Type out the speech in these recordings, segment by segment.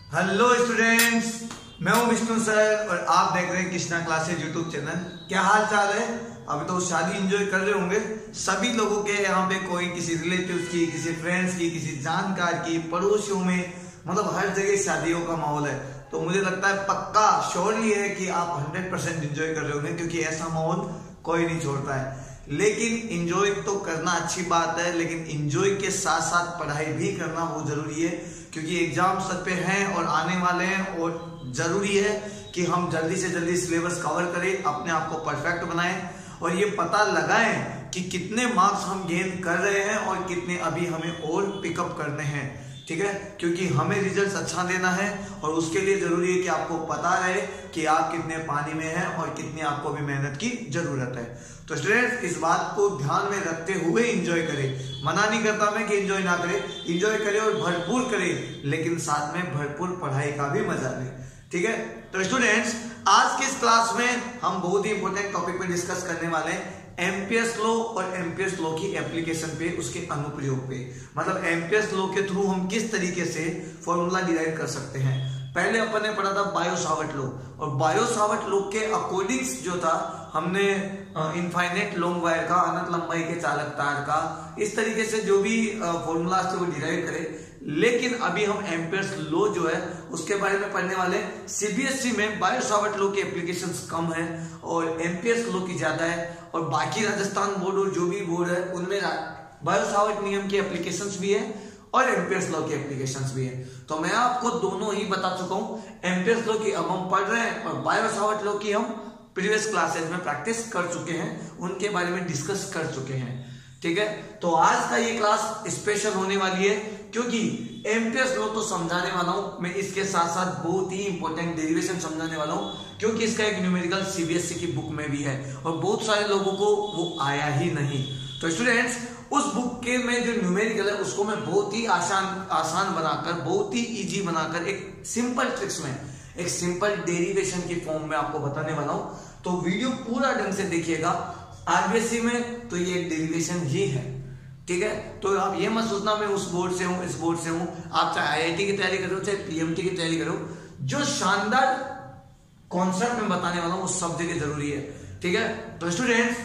Hello students, मैं हूं Vishnu sir और आप देख रहे हैं कृष्णा क्लासेज यूट्यूब चैनल। क्या हाल चाल है? अभी तो शादी एंजॉय कर रहे होंगे सभी लोगों के यहाँ पे, कोई किसी रिलेटिव्स की, किसी फ्रेंड्स की, किसी जानकार की, पड़ोसियों में, मतलब हर जगह शादियों का माहौल है। तो मुझे लगता है पक्का श्योरली है कि आप 100% एंजॉय कर रहे होंगे, क्योंकि ऐसा माहौल कोई नहीं छोड़ता है। लेकिन एंजॉय तो करना अच्छी बात है, लेकिन एंजॉय के साथ साथ पढ़ाई भी करना बहुत जरूरी है, क्योंकि एग्जाम सर पे हैं और आने वाले हैं। और जरूरी है कि हम जल्दी से जल्दी सिलेबस कवर करें, अपने आप को परफेक्ट बनाएं और ये पता लगाएं कि कितने मार्क्स हम गेन कर रहे हैं और कितने अभी हमें और पिकअप करने हैं। ठीक है, क्योंकि हमें रिजल्ट अच्छा देना है और उसके लिए जरूरी है कि आपको पता रहे कि आप कितने पानी में हैं और कितनी आपको भी मेहनत की जरूरत है। तो स्टूडेंट्स, इस बात को ध्यान में रखते हुए एंजॉय करें। मना नहीं करता मैं कि एंजॉय ना करें, एंजॉय करें और भरपूर करें, लेकिन साथ में भरपूर पढ़ाई का भी मजा लें। ठीक है, तो स्टूडेंट्स, आज के इस क्लास में हम बहुत ही इंपॉर्टेंट टॉपिक पे डिस्कस करने वाले हैं, एम्पियर्स लॉ और एम्पियर्स लॉ की एप्लीकेशन पे, उसके अनुप्रयोग पे। मतलब एम्पियर्स लॉ के थ्रू हम किस तरीके से फॉर्मूला डिराइव कर सकते हैं। पहले अपन ने पढ़ा था बायो-सावर्ट लॉ, और बायो-सावर्ट लॉ के अकॉर्डिंग जो था, हमने इनफाइनाइट लॉन्ग वायर का, अनंत लंबाई के चालक तार का, इस तरीके से जो भी फॉर्मूला थे वो डिराइव करे। लेकिन अभी हम एम्पियर्स लॉ जो है उसके बारे में पढ़ने वाले। सीबीएसई में बायो-सावर्ट लॉ की एप्लीकेशंस कम है और एम्पियर्स लॉ की ज्यादा है, और बाकी राजस्थान बोर्ड और जो भी बोर्ड है उनमें बायो-सावर्ट नियम की एप्लीकेशंस भी है और एम्पियर्स लॉ की एप्लीकेशंस भी है। तो मैं आपको दोनों ही बता चुका हूं। एम्पियर्स लॉ की अब हम पढ़ रहे हैं और बायो-सावर्ट लॉ की हम प्रीवियस क्लासेस में प्रैक्टिस कर चुके हैं, उनके बारे में डिस्कस कर चुके हैं। ठीक है, तो आज का ये क्लास स्पेशल होने वाली है, क्योंकि एम्पियर्स लॉ तो समझाने वाला हूं मैं, इसके साथ साथ बहुत ही इंपॉर्टेंट डेरिवेशन समझाने वाला हूं, क्योंकि इसका एक न्यूमेरिकल सीबीएसई की बुक में भी है और बहुत सारे लोगों को वो आया ही नहीं। तो स्टूडेंट्स, उस बुक के में जो न्यूमेरिकल है उसको मैं बहुत ही आसान बनाकर, बहुत ही इजी बनाकर, एक सिंपल ट्रिक्स में, एक सिंपल डेरिवेशन की फॉर्म में आपको बताने वाला हूं। तो वीडियो पूरा ढंग से देखिएगा। आरबीएसई में तो ये एक डेरिवेशन ही है। ठीक है, तो आप ये मत सोचना मैं उस बोर्ड से हूं, इस बोर्ड से हूं। आप चाहे आईआईटी की तैयारी करो, चाहे पीएमटी की तैयारी करो, जो शानदार कॉन्सेप्ट में बताने वाला हूं वो सब जगह जरूरी है। ठीक है, तो स्टूडेंट्स,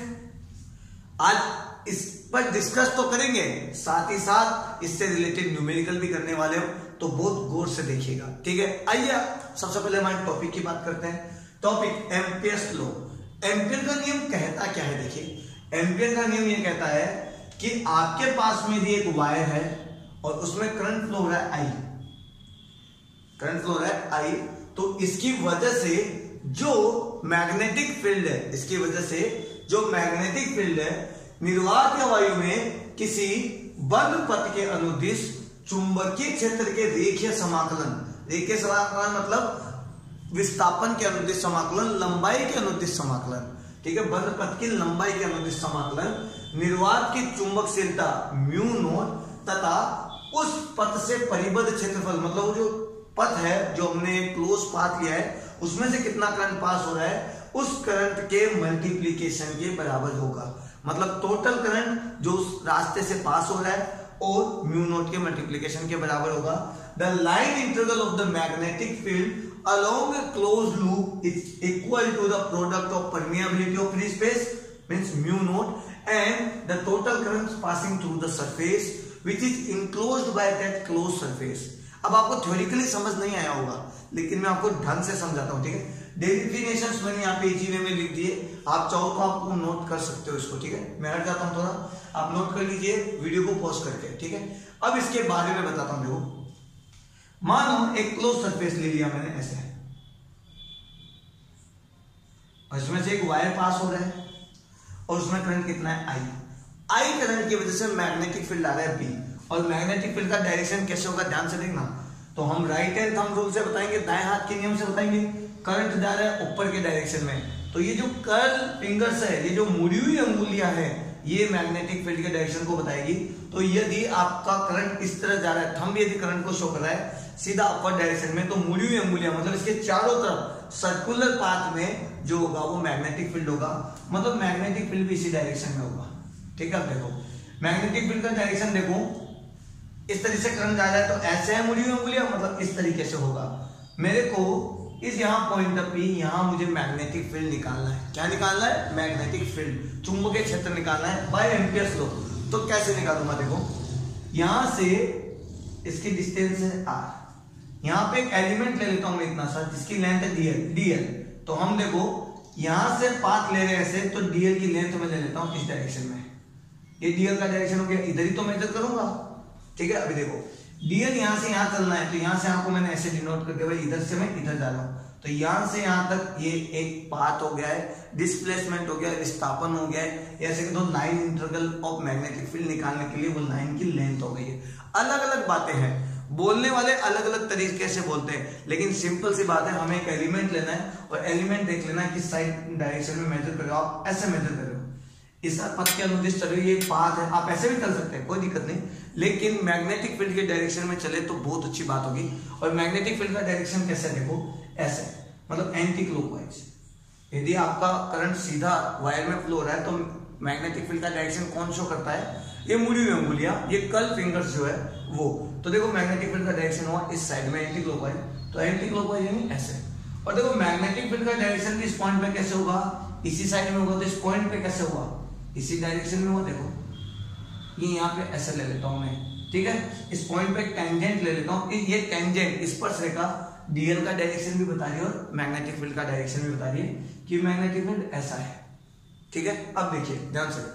आज इस पर डिस्कस तो करेंगे, साथ ही साथ इससे रिलेटेड न्यूमेरिकल भी करने वाले हो, तो बहुत गौर से देखिएगा। ठीक है, आइए सबसे पहले हमारे टॉपिक की बात करते हैं। Topic Ampere's law. एम्पियर का नियम कहता क्या है? देखिए, एम्पियर का नियम ये कहता है कि आपके पास में भी एक वायर है और उसमें करंट फ्लो हो रहा है आई, करंट फ्लो हो रहा है आई। तो इसकी वजह से जो मैग्नेटिक फील्ड है, इसकी वजह से जो मैग्नेटिक फील्ड है, निर्वात वायु में किसी बंद पथ के अनुदिश चुंबकीय क्षेत्र के रेखीय समाकलन, रेखीय समाकलन मतलब विस्थापन के अनुदिश समाकलन, लंबाई के अनुदिश समाकलन। ठीक है, बंद पथ की लंबाई के अनुदिश समाकलन, निर्वात की चुंबकशीलता म्यू नॉट तथा उस पथ से परिबद्ध क्षेत्रफल, मतलब वो जो पथ है, जो हमने क्लोज पाथ लिया है, उसमें से कितना करंट पास हो रहा है, उस करंट के मल्टीप्लीकेशन के बराबर होगा। मतलब टोटल करंट जो उस रास्ते से पास हो रहा है और म्यू नॉट के मल्टीप्लीकेशन के बराबर होगा। The line integral of the magnetic field along a closed loop is equal to the product of permeability of free space, means mu naught, and the total current passing through the surface which is enclosed by that closed surface। अब आपको theoretically समझ नहीं आया होगा, लेकिन मैं आपको ढंग से समझाता हूं। ठीक है, डेरिवेशंस मैंने यहाँ पे इजी वे में लिख दिए, आप चाहो तो आपको नोट कर सकते हो इसको। ठीक है, मैं हट जाता हूं थोड़ा, आप नोट कर लीजिए वीडियो को पॉज करके। ठीक है, अब इसके बारे में बताता हूं। देखो, मानो एक क्लोज सरफेस ले लिया मैंने ऐसे, और इसमें से एक वायर पास हो रहा है और उसमें करंट कितना है आई। आई करंट की वजह से मैग्नेटिक फील्ड आ रहा है बी, और मैग्नेटिक फील्ड का डायरेक्शन कैसे होगा ध्यान से देखना। तो हम राइट हैंड थंब रूल से बताएंगे, दाएं हाथ के नियम से बताएंगे। करंट जा रहा है ऊपर के डायरेक्शन में, तो ये जो कर्ल फिंगर्स है, ये जो मुड़ी हुई अंगुलियां है, ये मैग्नेटिक फील्ड के डायरेक्शन को बताएगी। तो यदि आपका करंट इस तरह जा रहा है, थंब यदि करंट को शो कर रहा है सीधा अपर डायरेक्शन में, तो मुड़ी हुई अंगुलियां, मतलब इसके चारों तरफ सर्कुलर पाथ में जो होगा वो मैग्नेटिक फील्ड होगा, मतलब मैग्नेटिक फील्ड भी इसी डायरेक्शन में होगा। ठीक है, अब देखो मैग्नेटिक फील्ड का डायरेक्शन देखो, इस तरीके से करंट जा रहा है तो ऐसे है मुड़ी हुई अंगुलियां, मतलब इस तरीके से होगा। मेरे को इस यहाँ पॉइंट पे यहाँ मुझे मैग्नेटिक फील्ड निकालना है। क्या निकालना है? मैग्नेटिक फील्ड, चुंबकीय क्षेत्र निकालना है बाय एम्पियर्स लॉ। तो कैसे निकालूंगा? देखो यहां से इसकी डिस्टेंस है r, यहाँ पे एक एलिमेंट ले लेता हूं मैं इतना सा जिसकी लेंथ है dl। तो हम देखो यहां से पाथ ले रहे हैं ऐसे, तो dl की लेंथ मैं ले लेता हूं इस डायरेक्शन में। ये dl का डायरेक्शन हो गया, इधर ही तो मेजर करूंगा, ठीक है। अभी देखो dl यहां से यहां चलना है, तो यहां से आपको मैंने ऐसे डिनोट करके भाई इधर से मैं इधर जा रहा हूं, तो यहां से यहां तक ये एक पाथ हो गया है, डिस्प्लेसमेंट हो गया, विस्थापन हो गया है। ऐसे कि तो line integral of magnetic field निकालने के लिए वो लाइन की लेंथ हो गई है। अलग अलग बातें हैं, बोलने वाले अलग अलग तरीके से बोलते हैं, लेकिन सिंपल सी बात है, हमें एक एलिमेंट लेना है और एलिमेंट देख लेना है किस साइड डायरेक्शन में मेजर कर रहे हो। आप ऐसे मेजर कर रहे हो, इस पथ के अनुदिश चल रही है, ये पाथ है, आप ऐसे भी कर सकते हैं, कोई दिक्कत नहीं, लेकिन मैग्नेटिक फील्ड के डायरेक्शन में चले तो बहुत अच्छी बात होगी। और मैग्नेटिक फील्ड का डायरेक्शन कैसे है? देखो ऐसे, मतलब एंटी क्लॉकवाइज। यदि आपका करंट सीधा वायर में फ्लो हो रहा है तो मैग्नेटिक फील्ड का डायरेक्शन कौन शो करता है? ये मुड़ी हुई अंगुलियां, ये कर्ल फिंगर्स जो है वो। तो देखो मैग्नेटिक फील्ड का डायरेक्शन हुआ इस साइड में एंटी क्लॉकवाइज, तो एंटी क्लॉकवाइज यानी ऐसे। और देखो मैग्नेटिक फील्ड का डायरेक्शन इस पॉइंट पे कैसे होगा? इसी साइड में होगा, तो इस पॉइंट पे कैसे होगा? इसी डायरेक्शन में हुआ। देखो ये यहाँ पे ऐसे ले लेता हूं मैं, ठीक है। इस पॉइंट पे टेंजेंट ले लेता हूं, ये टेंजेंट स्पर्श रेखा डीएल का डायरेक्शन भी बता रही है और मैग्नेटिक फील्ड का डायरेक्शन भी बता रही है कि मैग्नेटिक फील्ड ऐसा है, ठीक है। अब देखिए ध्यान से,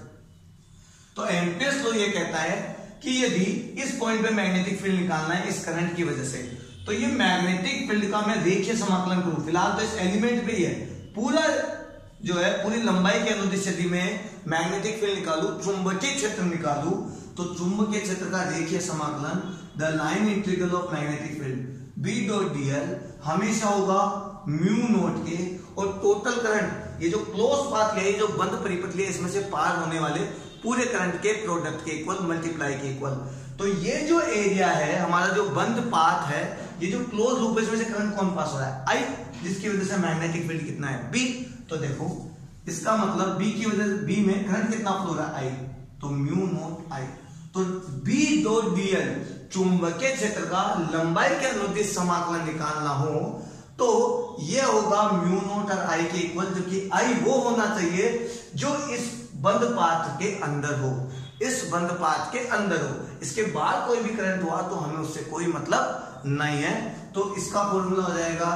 तो एम्पियर्स लॉ ये कहता है कि यदि इस पॉइंट पे मैग्नेटिक फील्ड निकालना है इस करंट की वजह से, तो ये मैग्नेटिक फील्ड का मैं रेखीय समाकलन करूं। फिलहाल तो इस एलिमेंट पे ही है, पूरा जो है पूरी लंबाई के अनुदिश यदि मैं मैग्नेटिक फील्ड निकालू, चुंबकीय क्षेत्र निकालू, तो चुंबकीय क्षेत्र का रेखीय समाकलन the line integral of magnetic field B dot dl हमेशा होगा म्यू नोट के, और टोटल करंट ये जो क्लोज पाथ है, ये जो बंद परिपथ है, इसमें से पार होने वाले पूरे करंट के प्रोडक्ट के इक्वल, मल्टीप्लाई के इक्वल। तो ये जो एरिया है हमारा, जो बंद पाथ है, ये जो क्लोज लूप है, इसमें से करंट कौन पास हो रहा है? I, जिसकी वजह से मैग्नेटिक फील्ड कितना है? B। तो देखो इसका मतलब B की वजह से B में करंट कितना फ्लो हो रहा है? I, तो म्यू नोट I। तो B डॉट dl चुंबकीय क्षेत्र का लंबाई के अनुदिश समाकलन निकालना हो तो ये होगा म्यू नोट और I के इक्वल, जो कि I वो होना चाहिए जो इस बंद पाथ के अंदर हो, इस बंद पाथ के अंदर हो। इसके बाद कोई भी करंट हुआ तो हमें उससे कोई मतलब नहीं है। तो इसका फॉर्मूला हो जाएगा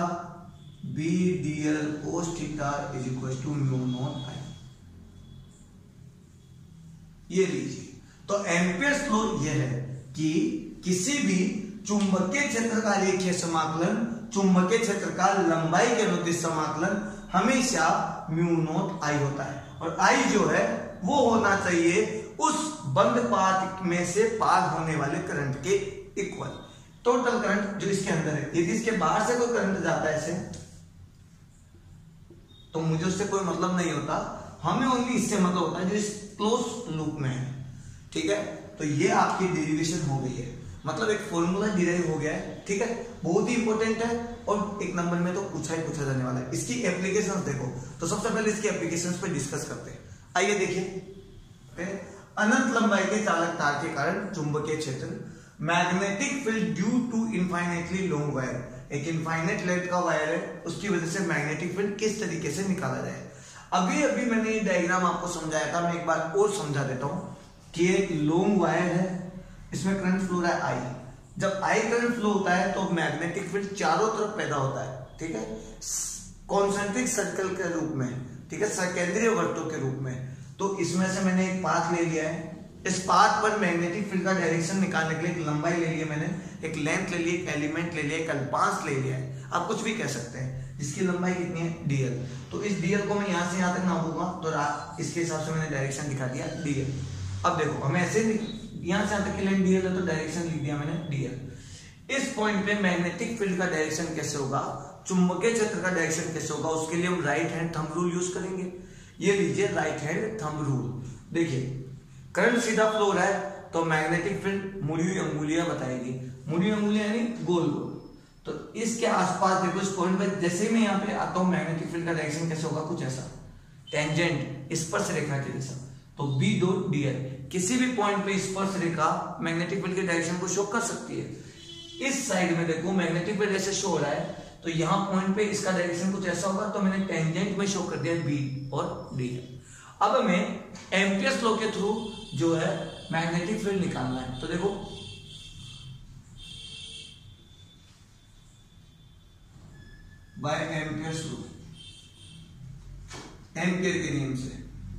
B dl cos theta is equal to mu naught I। ये लीजिए, तो एम्पियर्स लॉ ये है कि किसी भी चुंबकीय क्षेत्र का रेखीय समाकलन, चुंबकीय क्षेत्र का लंबाई के अनुदिश समाकलन हमेशा म्यू नोट I होता है, और I जो है वो होना चाहिए उस बंद पाथ में से पार होने वाले करंट के इक्वल, टोटल करंट जो इसके अंदर है। यदि इसके बाहर से कोई करंट जाता है ऐसे, तो मुझे उससे कोई मतलब नहीं होता, हमें ओनली इससे मतलब होता है जो इस क्लोज लूप में है, ठीक है। तो ये आपकी डेरिवेशन हो गई है, मतलब एक फॉर्मूला डिराइव हो गया है, ठीक है। बहुत ही इंपॉर्टेंट है और एक नंबर में तो पूछा जाने वाला है। इसकी एप्लीकेशंस देखो, तो सबसे पहले इसकी एप्लीकेशंस पे डिस्कस करते हैं। आइए देखिए, अनंत लंबाई के चालक तार के कारण चुंबकीय क्षेत्र, magnetic field due to infinitely long wire, एक इनफाइनेट लेंथ का वायर है, उसकी वजह से मैग्नेटिक फील्ड किस तरीके से निकाला जाए। अभी मैंने ये डायग्राम आपको समझाया था, मैं एक बार और समझा देता हूं कि एक लॉन्ग वायर है, इसमें करंट फ्लो रहा है I। जब I करंट फ्लो होता है तो मैग्नेटिक फील्ड चारों तरफ पैदा होता है, ठीक है, कॉन्सेंट्रिक सर्कल के रूप में, ठीक है, सकेंद्रीय वृत्तों के रूप में। तो इसमें से मैंने एक पाथ ले लिया है, इस पाथ पर मैग्नेटिक फील्ड का डायरेक्शन निकालने के लिए एक लंबाई ले ली है मैंने, एक लेंथ ले ली, एक एलिमेंट ले लिया, एक अल्पांश ले लिया है, आप कुछ भी कह सकते हैं, जिसकी लंबाई कितनी है? dl। तो इस dl को मैं यहां से यहां तक नापूंगा, तो इसके हिसाब से मैंने डायरेक्शन दिखा दिया dl। अब देखो हमें ऐसे यहां से यहां तक की लाइन dl है, तो डायरेक्शन लिख दिया मैंने dl। इस पॉइंट पे मैग्नेटिक फील्ड का डायरेक्शन कैसे होगा, चुंबकीय क्षेत्र का डायरेक्शन कैसे होगा, उसके लिए हम right hand thumb rule use करेंगे। ये लीजिए राइट हैंड थंब रूल। देखिए करंट सीधा फ्लो हो रहा है तो मैग्नेटिक फील्ड मुड़ी हुई अंगुलियां बताएगी, मुड़ी हुई अंगुलियां यानी गोल गोल। तो इसके आसपास देखो, इस पॉइंट पे जैसे ही मैं यहाँ पे आता हूँ, मैग्नेटिक फील्ड का डायरेक्शन कैसे होगा? कुछ ऐसा, टेंजेंट, स्पर्श रेखा के जैसा। तो B डॉट dl किसी भी पॉइंट पे स्पर्श रेखा मैग्नेटिक फील्ड के डायरेक्शन को शो कर सकती है। इस साइड में देखो मैग्नेटिक फील्ड ऐसे शो हो रहा है, तो यहाँ पॉइंट पे इसका डायरेक्शन कुछ ऐसा होगा, तो मैंने टेंजेंट में शो कर दिया बी और डी। अब हमें एम्पियर्स लॉ के थ्रू जो है मैग्नेटिक फील्ड निकालना है। तो देखो बाय एम्पियर्स लॉ, एम्पियर के नियम से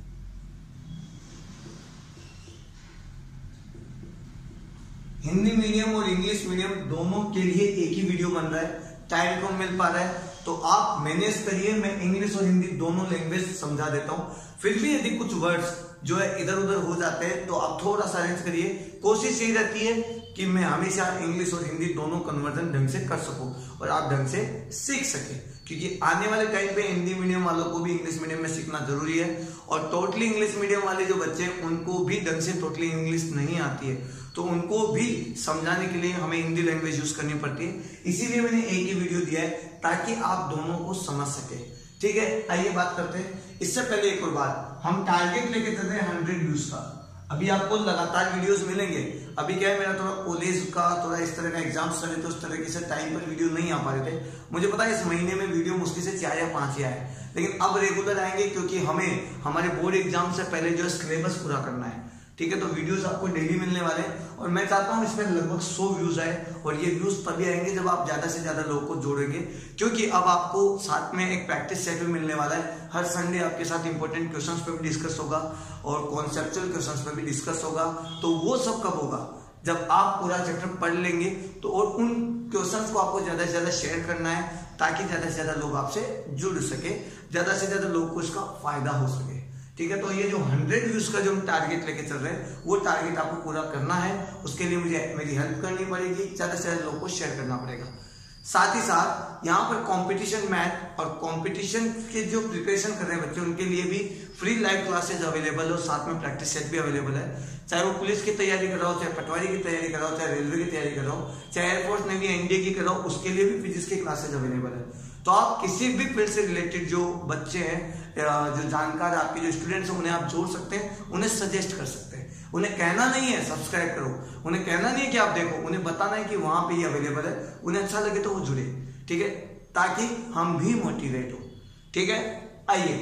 हिंदी मीडियम और इंग्लिश मीडियम दोनों के लिए एक ही वीडियो बन रहा है, टाइम कम मिल पा रहा है, तो आप मैनेज करिए। मैं इंग्लिश और हिंदी दोनों लैंग्वेज समझा देता हूं। फिर भी यदि कुछ वर्ड्स जो है इधर उधर हो जाते हैं तो आप थोड़ा सा अरेंज करिए। कोशिश यही रहती है कि मैं हमेशा इंग्लिश और हिंदी दोनों कन्वर्जन ढंग से कर सकूं और आप ढंग से सीख सके, क्योंकि आने वाले टाइम पे हिंदी मीडियम वालों को भी इंग्लिश मीडियम में सीखना जरूरी है। और टोटली इंग्लिश मीडियम वाले जो बच्चे हैं उनको भी ढंग से टोटली इंग्लिश नहीं आती है, तो उनको भी समझाने के लिए हमें हिंदी लैंग्वेज यूज करनी पड़ती है। इसीलिए मैंने एक ही वीडियो दिया है ताकि आप दोनों को समझ सके। ठीक है, आइए बात करते हैं। इससे पहले एक और बात, हम टारगेट लेके चलते हैं 100 व्यूज का। अभी आपको लगातार वीडियोस मिलेंगे। अभी क्या है, मेरा थोड़ा कॉलेज का थोड़ा इस तरह का एग्जाम्स चले, तो उस तरीके से टाइम पर वीडियो नहीं आ पा रहे थे। मुझे पता है इस महीने में वीडियो मुश्किल से 4 या 5 ही आए, लेकिन अब रेगुलर आएंगे क्योंकि हमें हमारे बोर्ड एग्जाम से पहले जो है सिलेबस पूरा करना है। ठीक है, तो वीडियोस आपको डेली मिलने वाले हैं और मैं चाहता हूं इसमें लगभग 100 व्यूज आए, और ये व्यूज तभी आएंगे जब आप ज्यादा से ज्यादा लोगों को जोड़ेंगे, क्योंकि अब आपको साथ में एक प्रैक्टिस सेट भी मिलने वाला है। हर संडे आपके साथ इंपॉर्टेंट क्वेश्चंस पे भी डिस्कस होगा और कॉन्सेप्चुअल क्वेश्चंस पे भी डिस्कस होगा। तो वो सब कब होगा, जब आप पूरा चैप्टर पढ़ लेंगे तो, और उन क्वेश्चंस को आपको ज्यादा से ज्यादा शेयर करना है ताकि ज्यादा से ज्यादा लोग आपसे जुड़ सके, ज्यादा से ज्यादा लोग को इसका फायदा हो सके। ठीक है, तो ये जो 100 व्यूज का जो हम टारगेट लेके चल रहे हैं वो टारगेट आपको पूरा करना है। उसके लिए मुझे मेरी हेल्प करनी पड़ेगी, ज्यादा से ज्यादा लोगों को शेयर करना पड़ेगा। साथ ही साथ यहाँ पर कंपटीशन मैथ और कंपटीशन के जो प्रिपरेशन कर रहे हैं बच्चे, उनके लिए भी फ्री लाइव क्लासेज अवेलेबल है और साथ में प्रैक्टिस सेट भी अवेलेबल है। चाहे वो पुलिस की तैयारी कर रहा हो, चाहे पटवारी की तैयारी कर रहा हो, चाहे रेलवे की तैयारी कर रहा हो, चाहे एयरफोर्स नेवी एनडीए की कर रहा हो, उसके लिए भी फिजिक्स की क्लासेज अवेलेबल है। तो आप किसी भी फील्ड से रिलेटेड जो बच्चे हैं, जो जानकार आपके जो स्टूडेंट्स हैं, उन्हें आप जोड़ सकते हैं, उन्हें सजेस्ट कर सकते हैं। उन्हें कहना नहीं है सब्सक्राइब करो, उन्हें कहना नहीं है कि आप देखो, उन्हें बताना है कि वहां पे ये अवेलेबल है, उन्हें अच्छा लगे तो वो जुड़े। ठीक है, ताकि हम भी मोटिवेट हो। ठीक है, आइए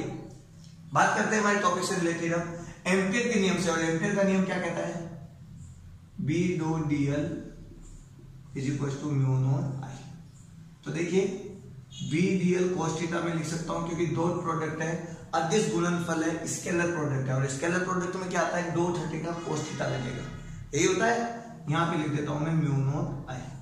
बात करते हैं हमारे टॉपिक से रिलेटेड अब एम्पियर के नियम से। और एम्पियर का नियम क्या कहता है, B dot dl is equal to mu naught I. तो देखिए बी dl cos थीटा में लिख सकता हूं क्योंकि डॉट प्रोडक्ट है, अदिश गुणनफल है, स्केलर प्रोडक्ट है, और स्केलर प्रोडक्ट में क्या आता है, डॉट हटेगा cos थीटा लगेगा, यही होता है। यहां पे लिख देता हूं मैं म्यू नॉट आई।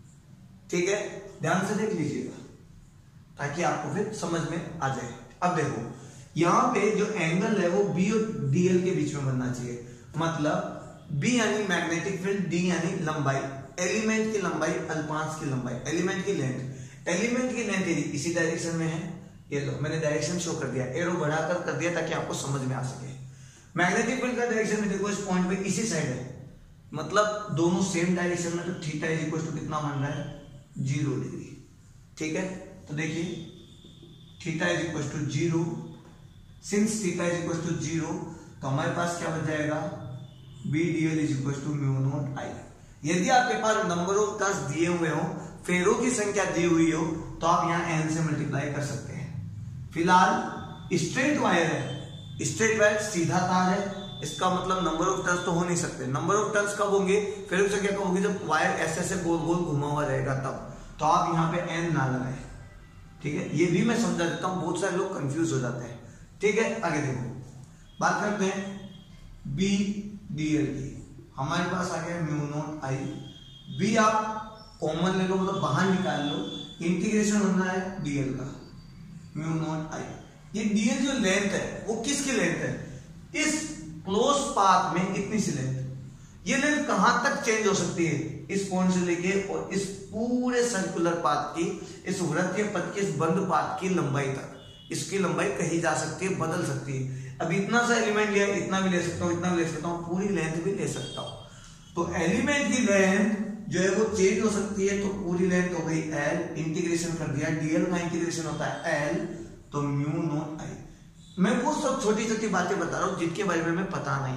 ठीक है, ध्यान से देख लीजिएगा ताकि आपको फिर समझ में आ जाए। अब देखो यहां पे जो एंगल है वो बी और dl के बीच में बनना चाहिए, मतलब बी यानी मैग्नेटिक फील्ड, डी यानी लंबाई, एलिमेंट की लंबाई, अल्पांश की लंबाई, एलिमेंट की लेंथ। एलिमेंट की लेंथ यदि इसी डायरेक्शन में है, ये लो मैंने डायरेक्शन शो कर दिया, एरो बढ़ाकर कर दिया ताकि आपको समझ में आ सके। मैग्नेटिक फील्ड का डायरेक्शन में देखो इस पॉइंट पे इसी साइड है, मतलब दोनों सेम डायरेक्शन में, तो थीटा इज इक्वल टू कितना मान रहा है, 0 डिग्री। ठीक है, तो देखिए theta is equal to 0, since theta is equal to 0 तो हमारे पास क्या बच जाएगा, B dl is equal to mu naught I. यदि आपके पास नंबर ऑफ टर्न्स दिए हुए हो, फेरों की संख्या दी हुई हो, तो आप यहाँ n से मल्टीप्लाई कर सकते हैं। फिलहाल स्ट्रेट वायर है, स्ट्रेट वायर सीधा तार है, इसका मतलब नंबर ऑफ टर्न्स तो हो नहीं सकते। नंबर ऑफ टर्न्स कब होंगे, फेरों की संख्या कब होगी, जब वायर ऐसे ऐसे गोल गोल घुमा हुआ रहेगा तब। तो आप यहाँ पे n ना लगाए। ठीक है, ये भी मैं समझा देता हूँ, बहुत सारे लोग कंफ्यूज हो जाते हैं। ठीक है, आगे देखो बात करते हैं बी dl की। हमारे पास आ गया म्यू नॉट आई। बी आप कॉमन ले लो, मतलब बाहर निकाल लो, इंटीग्रेशन होना है dl का, म्यू नॉट आई। ये dl जो लेंथ है वो किसकी लेंथ है, इस क्लोज पाथ में इतनी सी लेंथ। ये लेंथ कहां तक चेंज हो सकती है, इस पॉइंट से लेके और इस पूरे सर्कुलर पाथ की, इस वृत्तीय पथ के इस बंद पाथ की लंबाई तक। इसकी लंबाई कहीं जा सकती है, बदल सकती है। अब इतना सा एलिमेंट लिया, इतना भी ले सकता हूं, इतना भी ले सकता हूं, पूरी लेंथ भी ले सकता हूं। तो एलिमेंट की लेंथ जो है वो चेंज हो सकती है, तो पूरी लेंथ हो गई l, इंटीग्रेशन कर दिया, dl का इंटीग्रेशन होता है l, तो म्यू नॉट आई। मैं वो सब छोटी छोटी बातें बता रहा हूं जिनके बारे में हमें पता नहीं है।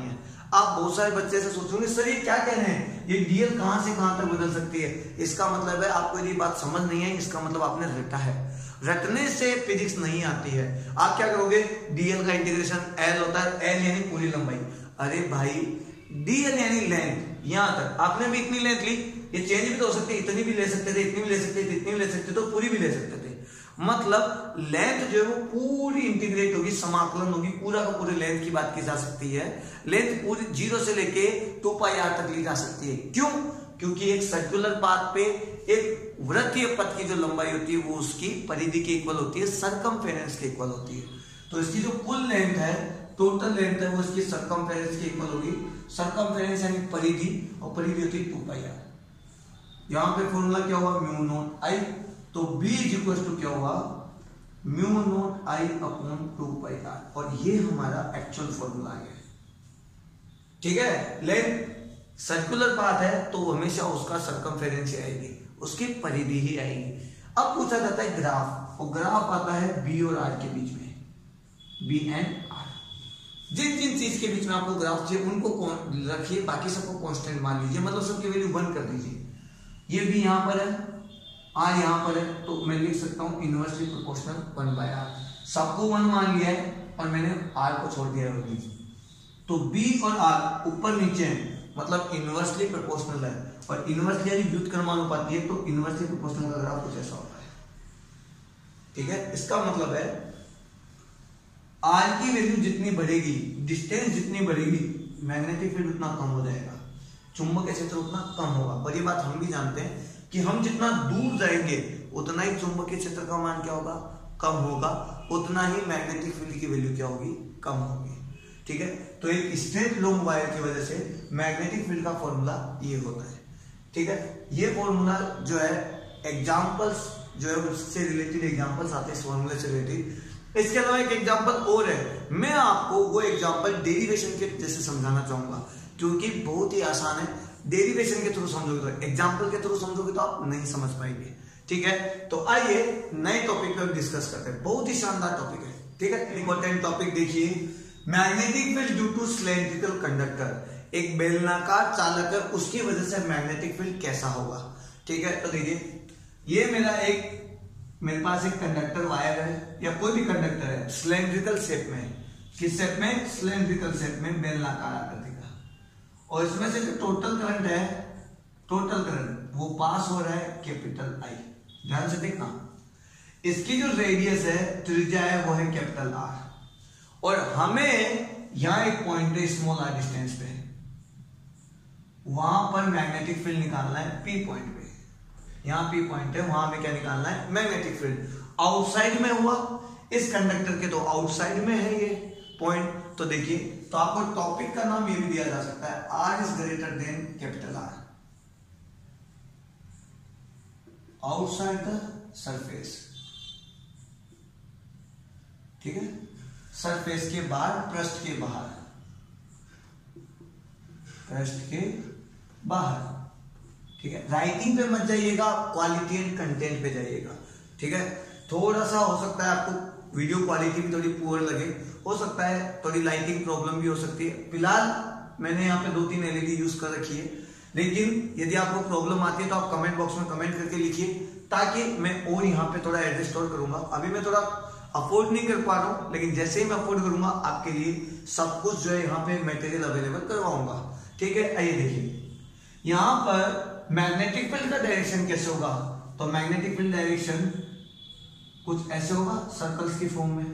आप बहुत सारे बच्चे से सोचोगे सर ये क्या कह रहे हैं, ये डीएल कहां से कहां तक बदल सकती है। इसका मतलब है आपको ये बात समझ नहीं है, इसका मतलब आपने रटा है। रटने से फिजिक्स नहीं आती है। आप क्या करोगे, डीएल का इंटीग्रेशन एल होता है, एल यानी पूरी लंबाई। अरे भाई डीएल यानी लेंथ, यहां तक आपने भी इतनी लेंथ ली, ये चेंज भी तो हो सकती है, इतनी भी ले सकते थे, इतनी भी ले सकते थे, इतनी भी ले सकते थे, तो पूरी भी ले सकते थे। मतलब लेंथ जो है वो पूरी इंटीग्रेट होगी, समाकलन होगी, पूरा का पूरे लेंथ की बात की जा सकती है। लेंथ पूरी 0 से लेके 2πr तक ली जा सकती है। क्यों? क्योंकि एक सर्कुलर पाथ पे एक वृत्तीय पथ की जो लंबाई होती है वो उसकी परिधि के इक्वल होती है, सरकमफेरेंस के इक्वल होती है। तो इसकी जो कुल लेंथ है, टोटल लेंथ है, वो इसकी सरकमफेरेंस के इक्वल होगी। सरकमफेरेंस यानी परिधि, और परिधि होती है 2πr। यहां पे फॉर्मूला क्या होगा, म्यू नॉट आई, तो B इक्वल टू क्या होगा, म्यू नॉट आई अपॉन 2πr, और ये हमारा एक्चुअल फॉर्मूला है। ठीक है, लेंथ सर्कुलर पाथ है तो हमेशा उसका सरकमफेरेंस ही आएगी, उसकी परिधि ही आएगी। अब पूछा जाता है ग्राफ, और ग्राफ आता है B और R के बीच में, B एंड R। जिन जिन चीज के बीच में आपको ग्राफ चाहिए उनको रखिए, बाकी सबको कांस्टेंट मान लीजिए, मतलब सबकी वैल्यू 1 कर दीजिए। ये B यहां पर है, R यहां पर है, तो मैं लिख सकता हूं इनवर्सली प्रोपोर्शनल 1/r। सबको 1 मान लिया है और मैंने R को छोड़ दिया है। तो B और R ऊपर नीचे है, मतलब इनवर्सली प्रोपोर्शनल है, और इनवर्सली यानी व्युत्क्रमानुपाती है, तो इनवर्सली प्रोपोर्शनल का ग्राफ कुछ ऐसा होता है। ठीक है, इसका मतलब है R की वैल्यू जितनी बढ़ेगी, डिस्टेंस जितनी बढ़ेगी, मैग्नेटिक फील्ड उतना कम हो जाएगा, चुंबकीय क्षेत्र उतना कम होगा। और ये बात हम भी जानते हैं कि हम जितना दूर जाएंगे उतना ही चुंबकीय क्षेत्र का मान क्या होगा, कम होगा, उतना ही मैग्नेटिक फील्ड की वैल्यू क्या होगी, कम होगी। ठीक है, तो एक स्ट्रेट लॉन्ग वायर की वजह से मैग्नेटिक फील्ड का फॉर्मूला ये होता है। ठीक है, ये फॉर्मूला जो है एग्जांपल्स जो है उससे रिलेटेड एग्जांपल्स आते हैं इस फॉर्मूले से रिलेटेड। इसके अलावा एक एग्जांपल और है, मैं आपको वो एग्जांपल डेरिवेशन के जैसे समझाना चाहूंगा, क्योंकि बहुत ही आसान है। डेरिवेशन के थ्रू समझोगे तो, एग्जांपल के थ्रू समझोगे तो आप नहीं समझ पाएंगे। ठीक है, तो आइए नए टॉपिक पर डिस्कस करते हैं, बहुत ही शानदार टॉपिक है। ठीक है, इंपॉर्टेंट टॉपिक देखिए, magnetic field due to cylindrical conductor. एक बेलनाकार चालक है, उसकी वजह से मैग्नेटिक फील्ड कैसा होगा। ठीक है, तो देखिए ये मेरे पास एक कंडक्टर वायर है या कोई भी कंडक्टर है, सिलेंड्रिकल शेप में। किस शेप में? सिलेंड्रिकल शेप में, बेलनाकार आकृति का। और इसमें से जो टोटल करंट है, टोटल करंट वो पास हो रहा है कैपिटल आई। ध्यान से देखना, इसकी जो रेडियस है, त्रिज्या है, वो है कैपिटल आर, और हमें यहां एक पॉइंट है स्मॉल आर डिस्टेंस पे, वहां पर मैग्नेटिक फील्ड निकालना है पी पॉइंट पे। यहां पी पॉइंट है, वहां हमें क्या निकालना है, मैग्नेटिक फील्ड। आउटसाइड में हुआ इस कंडक्टर के, तो आउटसाइड में है ये पॉइंट। तो देखिए, तो आपको टॉपिक का नाम ये भी दिया जा सकता है, R is greater than capital R, outside the surface. ठीक है, सरफेस के बाहर, पृष्ठ के बाहर, पृष्ठ के बाहर। ठीक है, राइटिंग पे मत जाइएगा, क्वालिटी एंड कंटेंट पे जाइएगा। ठीक है, थोड़ा सा हो सकता है आपको वीडियो क्वालिटी भी थोड़ी पुअर लगे, हो सकता है थोड़ी लाइटिंग प्रॉब्लम भी हो सकती है। फिलहाल मैंने यहाँ पे 2-3 LED यूज कर रखी है, लेकिन यदि आपको प्रॉब्लम आती है तो आप कमेंट बॉक्स में कमेंट करके लिखिए, ताकि मैं और यहाँ पे थोड़ा एडजस्ट और करूंगा। अभी मैं थोड़ा अफोर्ड नहीं कर पा रहा हूं, लेकिन जैसे ही मैं अफोर्ड करूंगा आपके लिए सब कुछ जो है यहाँ पे मटेरियल अवेलेबल करवाऊंगा। ठीक है, आइए देखिए, यहाँ पर मैग्नेटिक फील्ड का डायरेक्शन कैसे होगा। तो मैग्नेटिक फील्ड डायरेक्शन कुछ ऐसे होगा, सर्कल्स की फॉर्म में,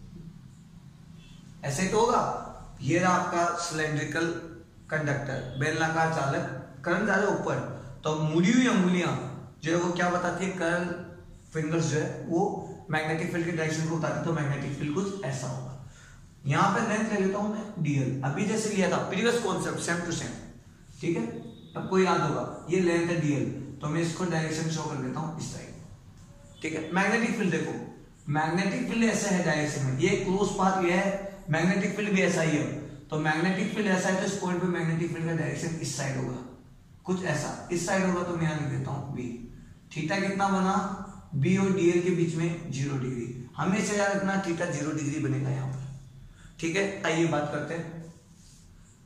ऐसे तो होगा। ये रहा आपका सिलेंड्रिकल कंडक्टर, बेलनाकार चालक, करंट जा रहा है ऊपर, तो मुड़ी हुई अंगुलियां जो है वो क्या बताती है, कर्ल फिंगर्स जो है वो मैग्नेटिक फील्ड के डायरेक्शन को बताती है। तो मैग्नेटिक फील्ड कुछ ऐसा होगा। यहां पे लेंथ ले लेता हूं मैं डीएल, अभी जैसे लिया था previous concept, same to same. ठीक है, आपको याद होगा ये लेंथ है डीएल, तो मैं इसको डायरेक्शन शो कर देता हूं इस साइड। ठीक है, मैग्नेटिक फील्ड देखो, मैग्नेटिक फील्ड ऐसा है डायरेक्शन में, ये क्लोज पाथ ये है, मैग्नेटिक फील्ड भी ऐसा ही है। तो मैग्नेटिक फील्ड ऐसा है तो इस पॉइंट पे मैग्नेटिक फील्ड का डायरेक्शन इस साइड होगा, कुछ ऐसा इस साइड होगा। तो मैं यहां लिख देता हूं बी। थीटा कितना बना, बी और डीएल के बीच में 0 डिग्री। हमेशा याद रखना थीटा 0 डिग्री बनेगा यहाँ पर। ठीक है, आइए बात करते हैं।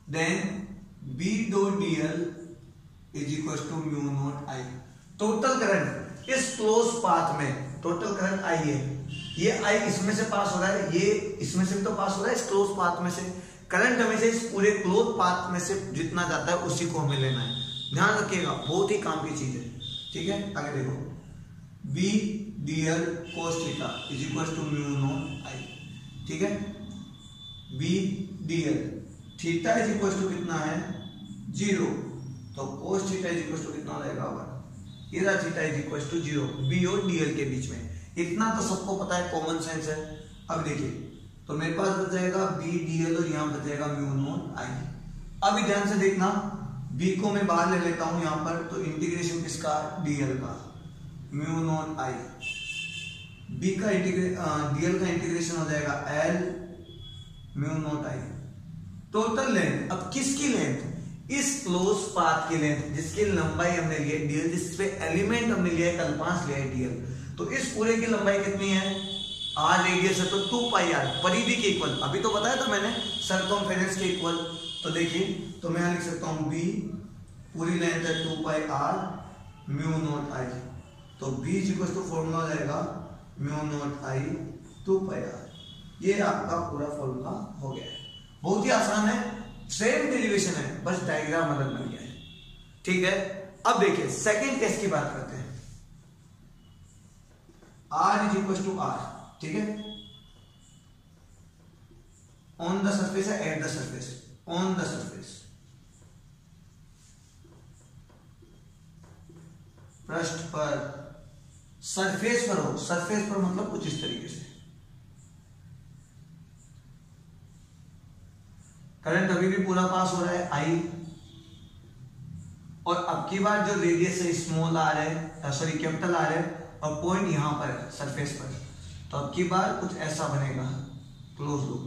Then B dot dl is equal to mu naught I। Total current इस क्लोज पाथ में टोटल करंट I है, ये I इसमें से पास हो रहा है, ये इसमें से भी तो पास हो रहा है इस क्लोज पाथ में से। करंट हमेशा इस पूरे क्लोज पाथ में से जितना जाता है उसी को हमें लेना है, ध्यान रखिएगा, बहुत ही काम की चीज है। ठीक है, आगे देखो B dl cos theta is equal to mu naught I। ठीक है, B dl theta is equal to कितना है 0, तो cos theta is equal to कितना रहेगा 1। ये theta is equal to 0 B और dl के बीच में, इतना तो सबको पता है, कॉमन सेंस है। अब देखिए तो मेरे पास बच जाएगा B dl और यहाँ बच जाएगा म्यू नॉट I। अभी ध्यान से देखना, B को मैं बाहर ले लेता हूं यहाँ पर, तो इंटीग्रेशन किसका dl का म्यू नॉट I। B का dl का इंटीग्रेशन हो जाएगा L mu naught I। Total length, अब किसकी लेंथ, इस क्लोज पाथ की लेंथ जिसकी लंबाई हमने ली है dl, जिसपे एलिमेंट हमने लिया है कल्पांश लिया है dl, तो इस पूरे की लंबाई कितनी है r रेडियस है तो 2 पाई r परिधि के इक्वल, अभी तो बताया था मैंने सरकमफेरेंस के इक्वल। तो देखिए तो मैं लिख सकता हूं b पूरी लेंथ है 2 pi r mu naught I, तो b is equal to formula हो जाएगा mu naught I 2 pi r। ये आपका पूरा फॉर्मूला हो गया है, बहुत ही आसान है, सेम डेरिवेशन है, बस डायग्राम अलग बन गया है। ठीक है, अब देखिए सेकंड केस की बात करते हैं, r is equal to r। ठीक है, ऑन द सरफेस है at the surface, on the surface, पृष्ठ पर, सरफेस पर हो, सरफेस पर मतलब कुछ इस तरीके से। करंट अभी भी पूरा पास हो रहा है I, और अब की बार जो रेडियस है स्मॉल r है, सॉरी कैपिटल R है, और पॉइंट यहां पर है सरफेस पर, तो अब की बार कुछ ऐसा बनेगा क्लोज लूप।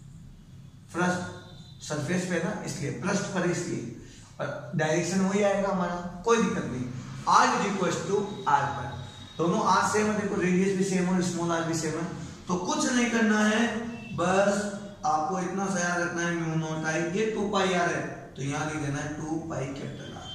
पृष्ठ सरफेस पे ना, इसलिए पृष्ठ पर, इसलिए और डायरेक्शन वही आएगा हमारा, कोई दिक्कत नहीं। r is equal to r पर, दोनों r सेम है, देखो रेडियस भी सेम और स्मॉल r भी सेम है, तो कुछ नहीं करना है, बस आपको इतना सा याद रखना है म्यू नॉट I, ये 2 पाई r है, तो यहां लिख देना है 2 pi capital R।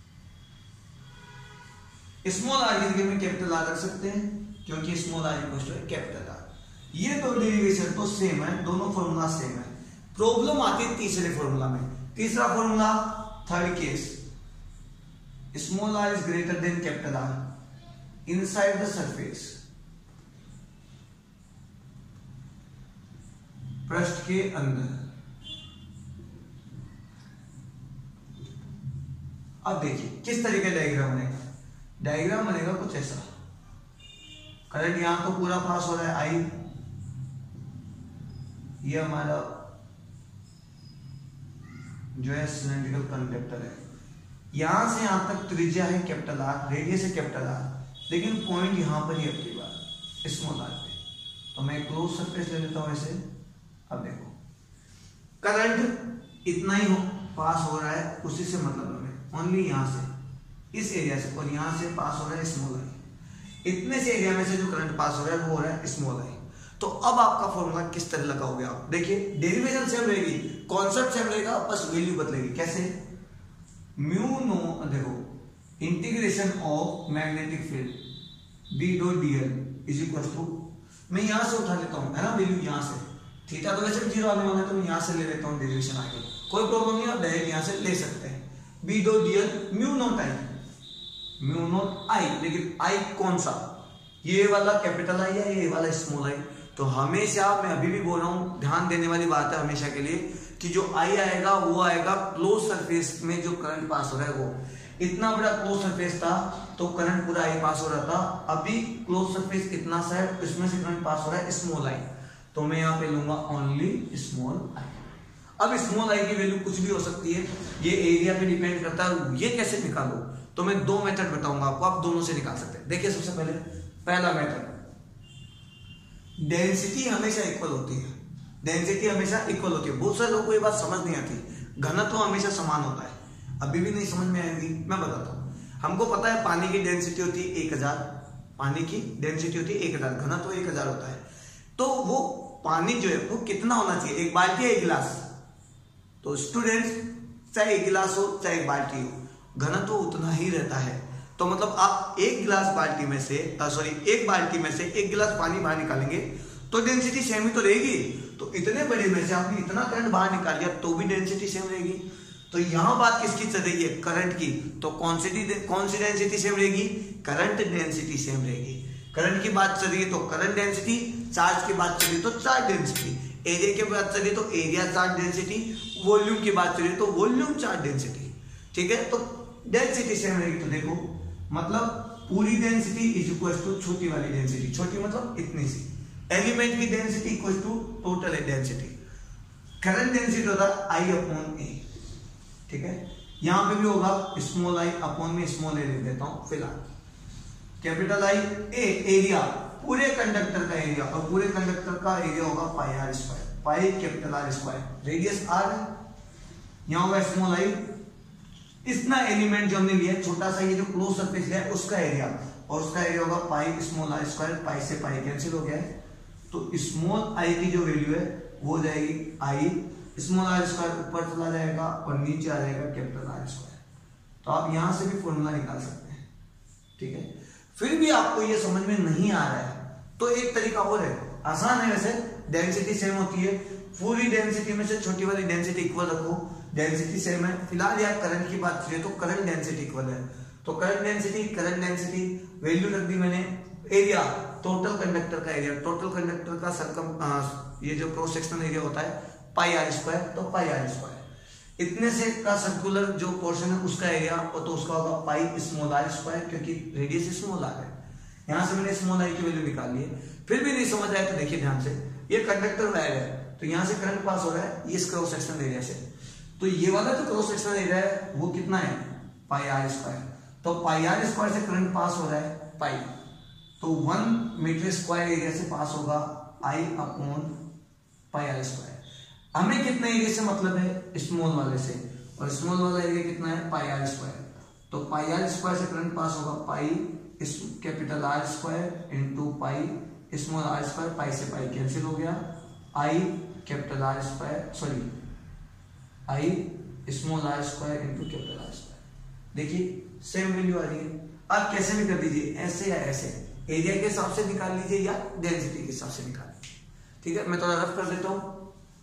Small r की जगह में कैपिटल R रख सकते हैं, क्योंकि small r equal to capital R। ये दो डेरिवेशन तो सेम है, दोनों फॉर्मूला सेम है। प्रॉब्लम आती है तीसरे फॉर्मूला में, तीसरा formula third case, small r is greater than capital R inside the surface, पृष्ठ के अंदर। अब देखिए किस तरीके डायग्राम बनेगा, डायग्राम बनेगा कुछ ऐसा, करंट यहां तो पूरा पास हो रहा है I, ये हमारा जो है सिलेंड्रिकल कंडक्टर है, यहां से यहां तक त्रिज्या है कैपिटल R, रेडियस है कैपिटल R, लेकिन पॉइंट यहां पर ही अपनी बात स्मॉल r पे, तो मैं क्लोज सरफेस ले लेता हूं ऐसे। अब देखो करंट इतना ही पास हो रहा है, उसी से मतलब हमें ओनली यहां से इस एरिया से, और यहां से पास हो रहा है स्मॉल I, इतने से एरिया में से जो करंट पास हो रहा है वो हो रहा है स्मॉल I। तो अब आपका फॉर्मूला किस तरह लगाओगे आप, देखिए डेरिवेशन सेम रहेगी, कॉन्सेप्ट सेम रहेगा, बस वैल्यू बदलेगी। कैसे, म्यू नो, देखो integration of magnetic field B dot dl is equal to, मैं यहां से उठा लेता हूं है ना वैल्यू, यहां से थीटा तो वैसे भी 0 आने वाला है, तो मैं यहां से ले लेता हूं डेरिवेशन आगे, कोई प्रॉब्लम नहीं, आप डायरेक्ट यहां से ले सकते हैं। B dot dl mu naught I, mu naught I, लेकिन I कौन सा, ये वाला कैपिटल I है, ये वाला स्मॉल I। तो हमेशा मैं अभी भी बोल रहा हूं, ध्यान देने वाली बात है हमेशा के लिए, कि जो I आएगा वो आएगा क्लोज सरफेस में जो करंट पास हो रहा है वो, इतना बड़ा क्लोज सरफेस था तो करंट पूरा I पास हो रहा था, अभी क्लोज सरफेस इतना सा है, इसमें से करंट पास हो रहा है स्मॉल I, तो मैं यहाँ पे लूंगा ओनली स्मॉल I। अब स्मॉल I की वैल्यू कुछ भी हो सकती है, ये एरिया पे डिपेंड करता है, ये कैसे निकालो, तो मैं दो मेथड बताऊंगा आपको, आप दोनों से निकाल सकते हैं। देखिए सबसे पहले पहला मेथड, डेंसिटी हमेशा इक्वल होती है, डेंसिटी हमेशा इक्वल होती है, बहुत सारे लोगों को ये बात समझ नहीं आती, घनत्व हमेशा समान होता है, अभी भी नहीं समझ में आएगी, मैं बताता हूँ। हमको पता है पानी की डेंसिटी होती है 1000, पानी की डेंसिटी होती है 1000, घनत्व 1000 होता है, तो वो पानी जो है वो कितना होना चाहिए, एक बाल्टी या एक गिलास, तो स्टूडेंट्स, चाहे एक गिलास हो चाहे एक बाल्टी हो, घनत्व तो उतना ही रहता है। तो मतलब आप एक गिलास बाल्टी में से एक बाल्टी में से एक गिलास पानी बाहर निकालेंगे तो डेंसिटी सेम ही तो रहेगी। तो इतने बड़े में से आपने इतना करंट बाहर निकाल लिया तो भी डेंसिटी सेम रहेगी। तो यहाँ बात किसकी चल रही है? करंट की। तो कौन सी डेंसिटी सेम रहेगी? करंट डेंसिटी सेम रहेगी। करंट की बात चल रही है तो करंट डेंसिटी, चार्ज की बात चल रही है तो चार्ज डेंसिटी, एरिया की बात चल रही है तो एरिया चार्ज डेंसिटी, वॉल्यूम की बात चल रही है तो वॉल्यूम चार्ज डेंसिटी। ठीक है, तो डेंसिटी सेम रहेगी। तो देखो मतलब पूरी डेंसिटी इज इक्वल टू छोटी वाली डेंसिटी, छोटी मतलब इतनी सी, एलिमेंट की density equal to total density. Current density होता है आई अपॉन ए। ठीक है, यहां पे भी होगा स्मॉल आई अपॉन में स्मॉल ए लिख देता हूं फिलहाल। कैपिटल आई ए एरिया, पूरे कंडक्टर का एरिया, और पूरे कंडक्टर का एरिया होगा pi R square, pi capital R square, radius R है, यहां होगा स्मॉल आई, इतना एलिमेंट जो हमने लिया छोटा सा ये जो क्लोज सरफेस लिया है उसका एरिया, और उसका एरिया होगा pi small R square, pi से पाई कैंसिल हो गया है। तो स्मॉल आई की जो वैल्यू है वो हो जाएगी आई स्मॉल आर स्क्वायर, ऊपर चला जाएगा और नीचे आ जाएगा कैपिटल आर स्क्वायर। तो आप यहां से भी फॉर्मूला निकाल सकते हैं। ठीक है, फिर भी आपको ये समझ में नहीं आ रहा है तो एक तरीका और है, आसान है वैसे, डेंसिटी सेम होती है, पूरी डेंसिटी में से छोटी वाली डेंसिटी इक्वल रखो, डेंसिटी सेम है। फिलहाल यार करंट की बात करें तो करंट डेंसिटी इक्वल है, तो करंट डेंसिटी वैल्यू रख दी मैंने, एरिया टोटल कंडक्टर का एरिया, टोटल कंडक्टर का सरकम ये जो क्रॉस सेक्शनल एरिया होता है पाई आर स्क्वायर, तो पाई आर स्क्वायर, इतने से का सर्कुलर जो पोर्शन है उसका एरिया, और तो उसका होगा पाई स्मॉल आर स्क्वायर, क्योंकि रेडियस स्मॉल आर है। यहां से मैंने स्मॉल आई की वैल्यू निकाल ली है। फिर भी नहीं समझ आया तो देखिए ध्यान से, ये कंडक्टर वायर है तो यहां से करंट पास हो रहा है इस क्रॉस सेक्शनल एरिया से, तो ये वाला जो क्रॉस सेक्शनल एरिया है वो कितना है? Pi R square. तो पाई आर स्क्वायर से करंट पास हो रहा है पाई, तो 1 मीटर स्क्वायर एरिया से पास होगा I upon pi R square. हमें कितने एरिया से मतलब है? स्मॉल वाले से, और स्मॉल वाला एरिया कितना है? Pi R square. तो पाई आर स्क्वायर से करंट पास होगा pi capital R square into pi small R square, pi से पाई कैंसिल हो गया, I capital R square sorry I small R square into capital R square. देखिए same value आ रही है। आप कैसे भी कर दीजिए, ऐसे या ऐसे, एरिया के हिसाब से निकाल लीजिए या डेंसिटी के हिसाब से निकाल लीजिए। ठीक है, मैं थोड़ा रफ कर देता हूं,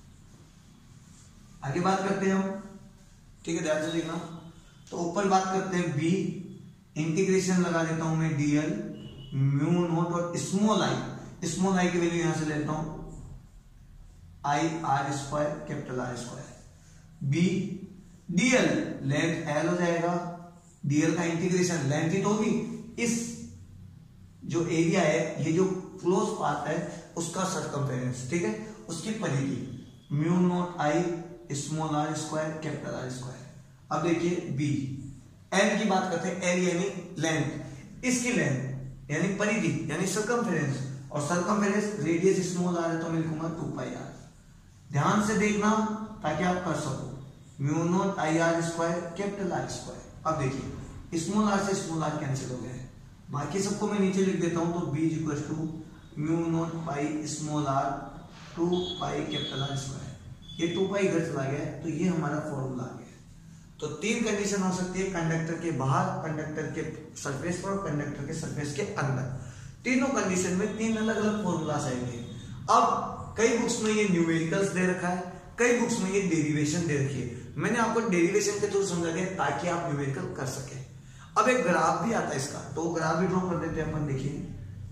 आगे बात करते हैं हम। ठीक है, ध्यान से देखना। तो ऊपर बात करते हैं बी, इंटीग्रेशन लगा देता हूं मैं डीएल म्यू नॉट और स्मॉल आई की वैल्यू यहां से लेता हूं I R square capital R square, B DL length L हो जाएगा, डीएल का इंटीग्रेशन लेंथ ही तो होगी, इस जो एरिया है ये जो क्लोज पार्ट है उसका सरकमफेरेंस, ठीक है, उसकी परिधि mu naught I small R square capital R square. अब देखिए बी, एल की बात करते हैं, एल यानी लेंथ, इसकी लेंथ यानी परिधि यानी सरकमफेरेंस, और सरकमफेरेंस रेडियस स्मॉल आर है तो मैं लिखूंगा 2 पाई आर। ध्यान से देखना ताकि आप कर सको, mu naught I R square capital R square. अब देखिए स्मॉल आर से स्मॉल आर कैंसिल हो गया है, बाकी सबको मैं नीचे लिख देता हूं, तो B is equal to mu naught pi small R 2 pi capital R square. ये 2 पाई इधर चला गया है तो ये हमारा फॉर्मूला आ गया। तो 3 कंडीशन हो सकती है, कंडक्टर के बाहर, कंडक्टर के सरफेस पर और कंडक्टर के सरफेस के अंदर। तीनों कंडीशन में 3 अलग अलग फॉर्मूलास आएंगे। अब कई बुक्स में ये न्यूमेरिकल्स दे रखा है, कई बुक्स में ये डेरिवेशन दे रखी है। मैंने आपको डेरिवेशन के थ्रू समझा दिया ताकि आप न्यूमेरिकल कर सके। अब एक ग्राफ भी आता है इसका, तो ग्राफ भी ड्रॉ कर देते हैं अपन। देखिए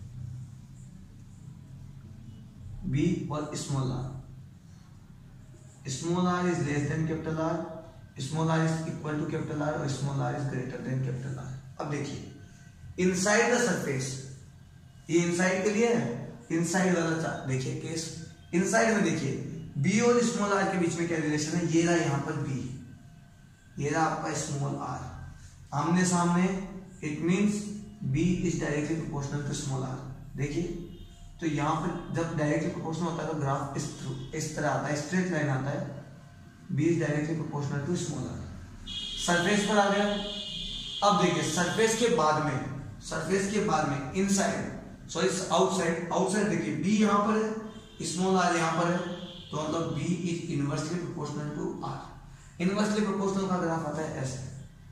बी और small R is less than capital R, small R is equal to capital R, और small R is greater than capital R. अब देखिए इनसाइड द सरफेस, ये इनसाइड के लिए है, इनसाइड वाला चार्ट देखिए केस, इनसाइड में देखिए बी और स्मॉल आर के बीच में क्या रिलेशन है, ये रहा यहां पर बी, ये रहा आपका स्मॉल आर, आमने सामने, it means B is directly proportional to small R. देखिए तो यहां पर जब डायरेक्टली प्रोपोर्शनल होता है तो ग्राफ इस तरह आता है, स्ट्रेट लाइन आता है, B is directly proportional to small R. Surface पर आ गया। अब देखिए सरफेस के बाद में इनसाइड सॉरी आउटसाइड देखिए बी यहां पर है, स्मॉल आर यहां पर है, तो मतलब B is inversely proportional to R. Inversely proportional का ग्राफ आता है ऐसे,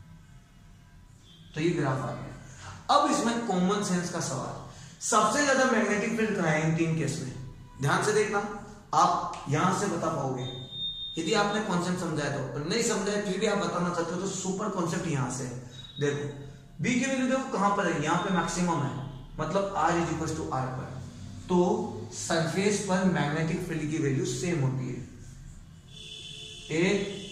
तो ये ग्राफ आ गया। अब इसमें कॉमन सेंस का सवाल, सबसे ज्यादा मैग्नेटिक फील्ड कहां है इन तीन केस में? ध्यान से देखना, आप यहां से बता पाओगे यदि आपने कॉन्सेप्ट समझाया तो, और नहीं समझाया फिर भी आप बताना चाहते हो तो सुपर कॉन्सेप्ट यहां से देखो, बी की वैल्यू देखो कहां पर है, यहां पे मैक्सिमम है, मतलब R is equal to R पर, तो सरफेस पर मैग्नेटिक फील्ड की वैल्यू सेम होती है। A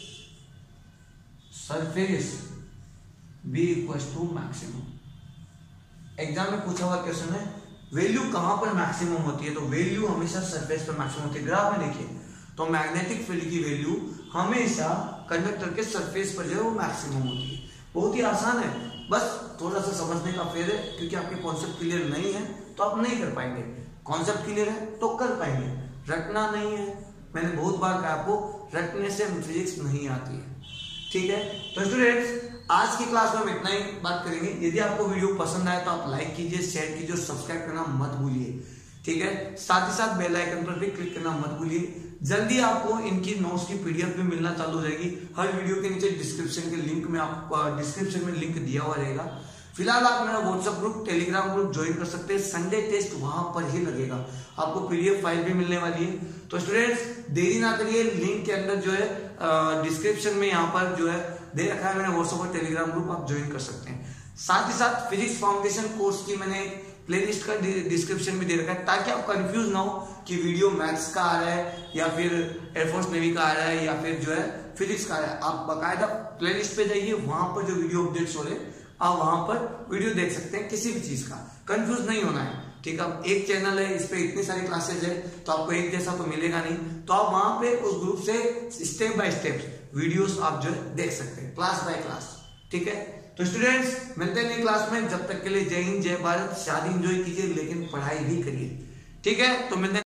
surface B equal to maximum. Exam में पूछा हुआ क्वेश्चन है वैल्यू कहां पर मैक्सिमम होती है, तो वैल्यू हमेशा सरफेस पर मैक्सिमम होती है। ग्राफ में देखिए तो मैग्नेटिक फील्ड की वैल्यू हमेशा कंडक्टर के सरफेस पर जो है वो मैक्सिमम होती है। बहुत ही आसान है, बस थोड़ा सा समझने का फेर है, क्योंकि आपके कॉन्सेप्ट क्लियर नहीं है तो आप नहीं कर पाएंगे, कॉन्सेप्ट क्लियर है तो कर पाएंगे, रटना नहीं है। मैंने बहुत बार कहा आपको रटने से फिजिक्स नहीं आती है, ठीक है। तो स्टूडेंट्स आज की क्लास में हम इतना ही बात करेंगे। यदि आपको वीडियो पसंद आए तो आप लाइक कीजिए, शेयर कीजिए और सब्सक्राइब करना मत भूलिए, ठीक है। साथ ही साथ बेल आइकन पर भी क्लिक करना मत भूलिए। जल्दी आपको इनकी नोट्स की पीडीएफ भी मिलना चालू हो जाएगी। हर वीडियो के नीचे डिस्क्रिप्शन के लिंक में आपको डिस्क्रिप्शन में लिंक दिया हुआ रहेगा। फिलहाल आप मेरा WhatsApp group, Telegram group join कर सकते हैं, संडे टेस्ट वहां पर ही लगेगा, आपको पीडीएफ फाइल भी मिलने वाली है। तो स्टूडेंट्स देरी ना करिए, लिंक के अंदर जो है डिस्क्रिप्शन में यहाँ पर जो है दे रखा है मैंने व्हाट्सएप और टेलीग्राम ग्रुप, आप ज्वाइन कर सकते हैं। साथ ही साथ फिजिक्स फाउंडेशन कोर्स की मैंने प्लेलिस्ट का डिस्क्रिप्शन में दे रखा है, ताकि आप कंफ्यूज ना हो कि वीडियो मैथ्स का आ रहा है या फिर एयरफोर्स नेवी का आ रहा है या फिर जो है फिजिक्स का आ रहा है। आप बाकायदा प्लेलिस्ट पे जाइए, वहां पर जो वीडियो अपडेट्स हो रहे हैं आप वहां पर वीडियो देख सकते हैं, किसी भी चीज का कंफ्यूज नहीं होना है, ठीक है। एक चैनल है, इस पे इतनी सारी क्लासेज है, तो आपको एक जैसा तो मिलेगा नहीं, तो आप वहां पे उस ग्रुप से स्टेप बाय स्टेप वीडियोस आप जो है देख सकते हैं, क्लास बाय क्लास, ठीक है। तो स्टूडेंट्स मिलते हैं नई क्लास में, जब तक के लिए जय हिंद जय भारत। शादी एंजॉय कीजिए लेकिन पढ़ाई भी करिए, ठीक है। तो मिलते हैं।